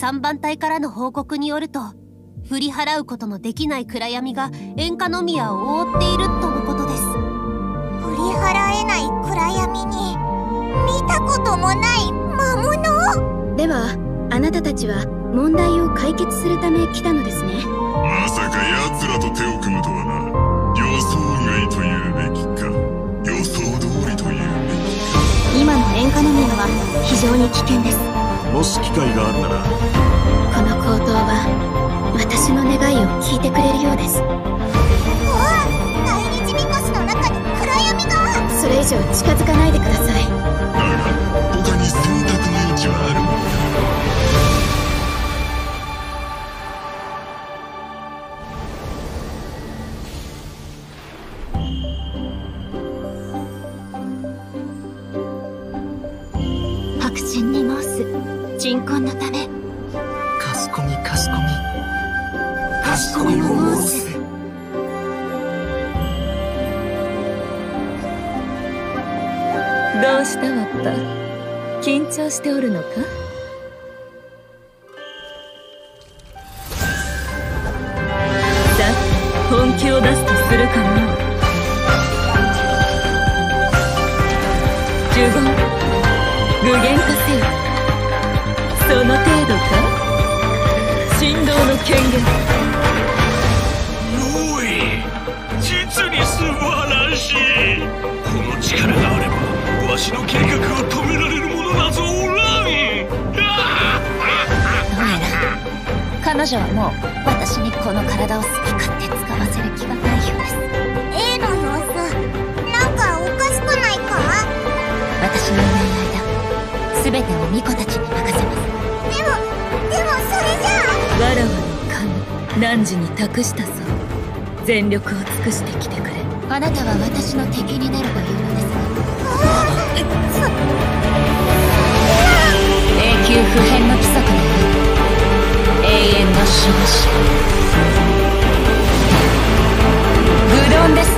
3番隊からの報告によると、振り払うことのできない暗闇が塩化ノミアを覆っているとのことです。 振り払えない暗闇に見たこともない魔物。 ではあなたたちは問題を解決するため来たのですね。 まさか奴らと手を組むとはな。予想外というべきか、予想通りというべきか。 今の塩化ノミアは非常に危険です。 もし機会があるなら、 この口頭は私の願いを聞いてくれるようです。 うわ、大日みこしの中に暗闇が。 それ以上近づかないでください。 だが他に選択の余地はあるのか。 白真に申す鎮魂のため。 かしこみかしこみかしこみも申す。 どうしたわった、緊張しておるのか。さあ本気を出すとするかの。呪言具現化せよ。その程度か。神道の権限。 おい、実に素晴らしい。この力があればわしの計画を止められる者なぞおらん。 どうやら彼女はもう私にこの体を好き勝手使わせる気がないようです。 A の様子なんかおかしくないか。 私のいない間全てを巫女たちに任せます。 でもそれじゃあ。 わらわの神汝に託したぞ。全力を尽くしてきてくれ。あなたは私の敵になるというのですか。永久不変の規則の永遠の守護者グドンです。